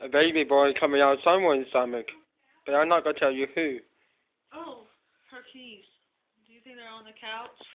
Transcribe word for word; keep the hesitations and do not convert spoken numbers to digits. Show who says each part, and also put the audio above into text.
Speaker 1: A baby boy coming out someone's stomach. But I'm not going to tell you who.
Speaker 2: Oh, her keys. Do you think they're on the couch?